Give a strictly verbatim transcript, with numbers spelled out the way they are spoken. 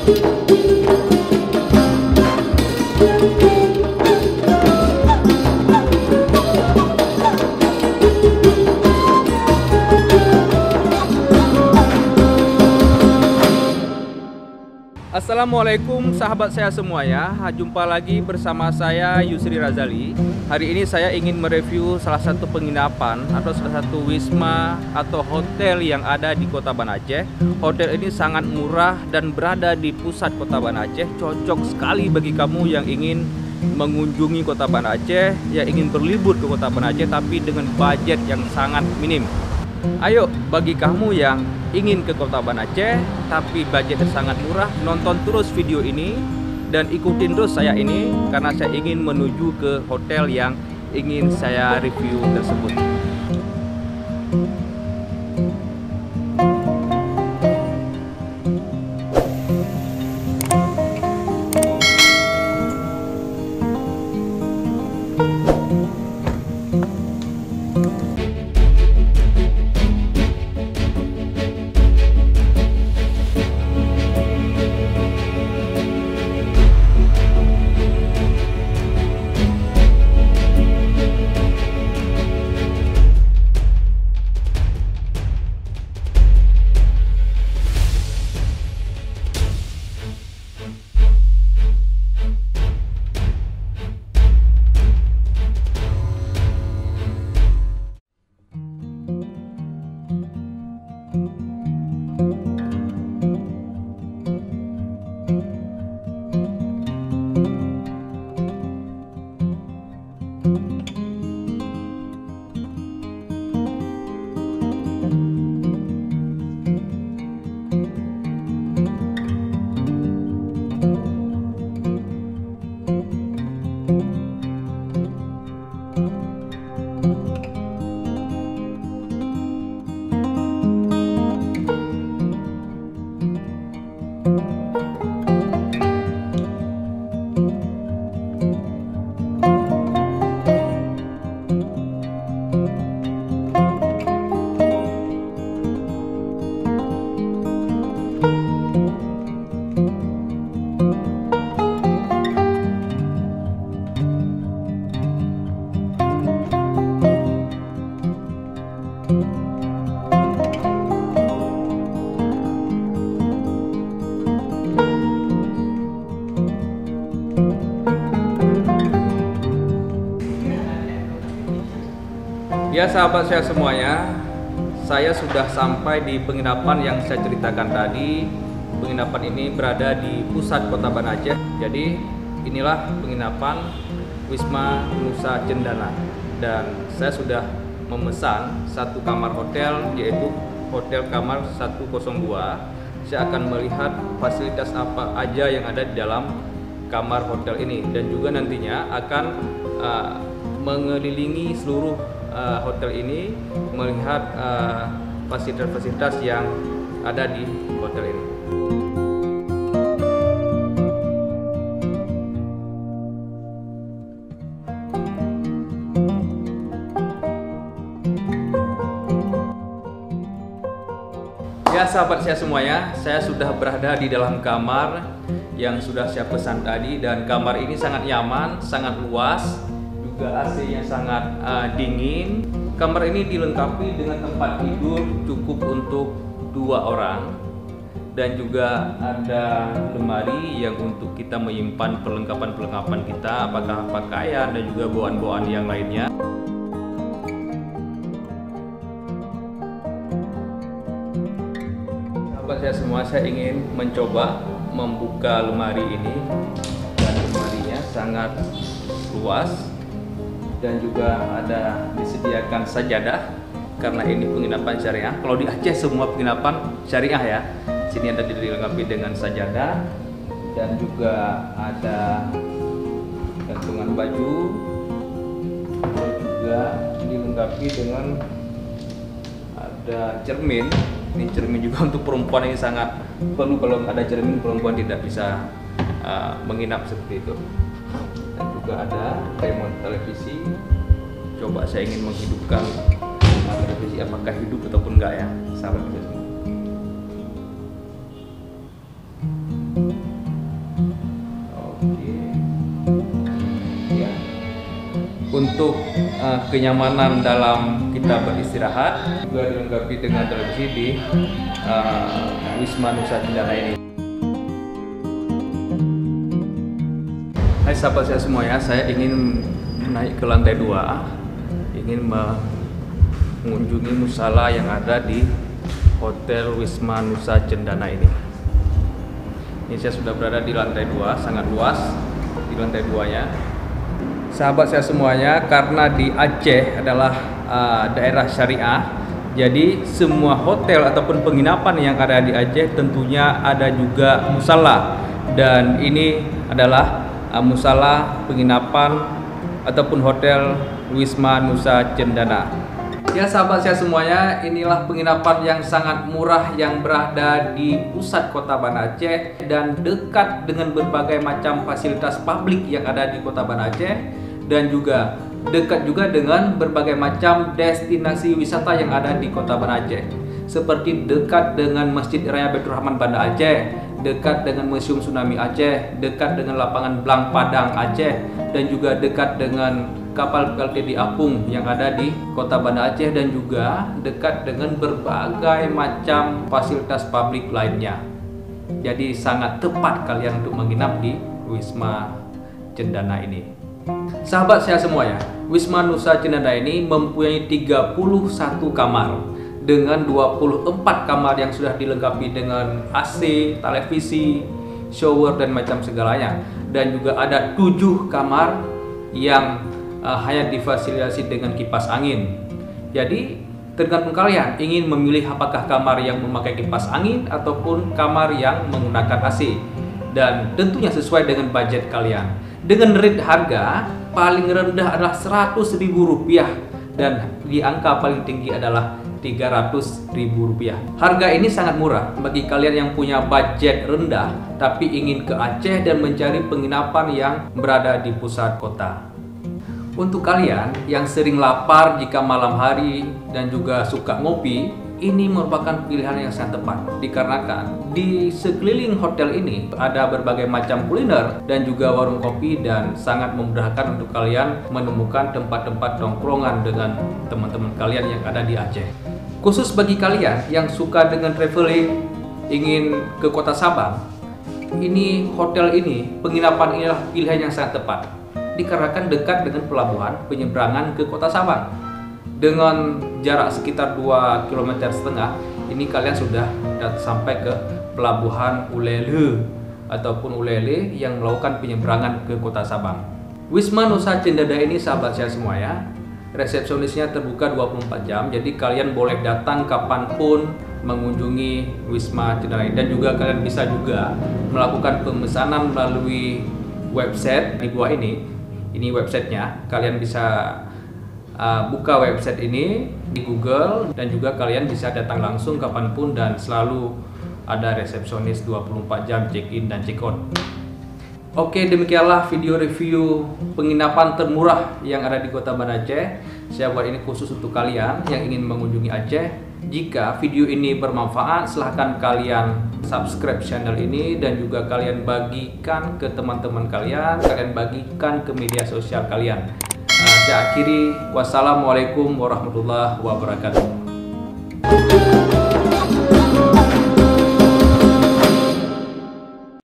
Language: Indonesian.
Assalamualaikum sahabat saya semua ya. Jumpa lagi bersama saya Yusri Razali. Hari ini saya ingin mereview salah satu penginapan atau salah satu wisma atau hotel yang ada di Kota Banda Aceh. Hotel ini sangat murah dan berada di pusat Kota Banda Aceh. Cocok sekali bagi kamu yang ingin mengunjungi Kota Banda Aceh, yang ingin berlibur ke Kota Banda Aceh tapi dengan budget yang sangat minim. Ayo, bagi kamu yang ingin ke Kota Banda Aceh tapi budgetnya sangat murah, nonton terus video ini dan ikutin terus saya ini karena saya ingin menuju ke hotel yang ingin saya review tersebut. Ya sahabat saya semuanya, saya sudah sampai di penginapan yang saya ceritakan tadi. Penginapan ini berada di pusat Kota Banda Aceh. Jadi inilah penginapan Wisma Nusa Cendana. Dan saya sudah memesan satu kamar hotel, yaitu Hotel Kamar seratus dua. Saya akan melihat fasilitas apa aja yang ada di dalam kamar hotel ini. Dan juga nantinya akan uh, mengelilingi seluruh Uh, hotel ini, melihat fasilitas-fasilitas uh, yang ada di hotel ini. Ya sahabat saya semuanya, saya sudah berada di dalam kamar yang sudah saya pesan tadi, dan kamar ini sangat nyaman, sangat luas. A C-nya sangat uh, dingin. Kamar ini dilengkapi dengan tempat tidur cukup untuk dua orang, dan juga ada lemari yang untuk kita menyimpan perlengkapan-perlengkapan kita, apakah pakaian dan juga bawaan-bawaan yang lainnya. Sahabat saya semua, saya ingin mencoba membuka lemari ini, dan lemarinya sangat luas. Dan juga ada disediakan sajadah karena ini penginapan syariah. Kalau di Aceh semua penginapan syariah ya. Sini ada dilengkapi dengan sajadah dan juga ada gantungan baju. Dan juga dilengkapi dengan ada cermin. Ini cermin juga untuk perempuan ini sangat perlu. Kalau ada cermin, perempuan tidak bisa uh, menginap seperti itu. Dan juga ada remote televisi. Coba saya ingin menghidupkan televisi, apakah hidup ataupun enggak ya, sahabat kita semua. untuk uh, kenyamanan dalam kita beristirahat, juga dilengkapi dengan televisi di uh, Wisma Nusa Cendana ini. Hai sahabat saya semua ya, saya ingin naik ke lantai dua, ingin mengunjungi musala yang ada di Hotel Wisma Nusa Cendana ini. Ini saya sudah berada di lantai dua, sangat luas di lantai dua ya. Sahabat saya semuanya, karena di Aceh adalah uh, daerah syariah, jadi semua hotel ataupun penginapan yang ada di Aceh tentunya ada juga musala, dan ini adalah uh, musala penginapan ataupun hotel Wisma Nusa Cendana. Ya sahabat saya semuanya, inilah penginapan yang sangat murah yang berada di pusat kota Banda Aceh dan dekat dengan berbagai macam fasilitas publik yang ada di kota Banda Aceh, dan juga dekat juga dengan berbagai macam destinasi wisata yang ada di kota Banda Aceh, seperti dekat dengan Masjid Raya Baitur Rahman Banda Aceh, dekat dengan Museum Tsunami Aceh, dekat dengan lapangan Blang Padang Aceh, dan juga dekat dengan kapal P L T di Apung yang ada di kota Banda Aceh, dan juga dekat dengan berbagai macam fasilitas publik lainnya. Jadi sangat tepat kalian untuk menginap di Wisma Cendana ini. Sahabat saya semua ya, Wisma Nusa Cendana ini mempunyai tiga puluh satu kamar dengan dua puluh empat kamar yang sudah dilengkapi dengan A C, televisi, shower dan macam segalanya, dan juga ada tujuh kamar yang uh, hanya difasilitasi dengan kipas angin. Jadi tergantung kalian ingin memilih apakah kamar yang memakai kipas angin ataupun kamar yang menggunakan A C, dan tentunya sesuai dengan budget kalian. Dengan rate harga paling rendah adalah seratus ribu rupiah dan di angka paling tinggi adalah tiga ratus ribu rupiah. Harga ini sangat murah bagi kalian yang punya budget rendah tapi ingin ke Aceh dan mencari penginapan yang berada di pusat kota. Untuk kalian yang sering lapar jika malam hari dan juga suka ngopi, ini merupakan pilihan yang sangat tepat, dikarenakan di sekeliling hotel ini ada berbagai macam kuliner dan juga warung kopi, dan sangat memudahkan untuk kalian menemukan tempat-tempat nongkrongan dengan teman-teman kalian yang ada di Aceh. Khusus bagi kalian yang suka dengan traveling, ingin ke kota Sabang, ini hotel ini, penginapan inilah pilihan yang sangat tepat, dikarenakan dekat dengan pelabuhan penyeberangan ke kota Sabang. Dengan jarak sekitar dua koma lima kilometer, ini kalian sudah sampai ke pelabuhan Ulele ataupun Ulele yang melakukan penyeberangan ke kota Sabang. Wisma Nusa Cendana ini sahabat saya semua ya, resepsionisnya terbuka dua puluh empat jam, jadi kalian boleh datang kapanpun mengunjungi Wisma Cendana ini, dan juga kalian bisa juga melakukan pemesanan melalui website di bawah ini. Ini websitenya, kalian bisa Uh, buka website ini di Google, dan juga kalian bisa datang langsung kapanpun dan selalu ada resepsionis dua puluh empat jam check in dan check out. Oke, demikianlah video review penginapan termurah yang ada di kota Banda Aceh. Saya buat ini khusus untuk kalian yang ingin mengunjungi Aceh. Jika video ini bermanfaat, silahkan kalian subscribe channel ini dan juga kalian bagikan ke teman-teman kalian, kalian bagikan ke media sosial kalian. Saya akhiri, wassalamualaikum warahmatullahi wabarakatuh.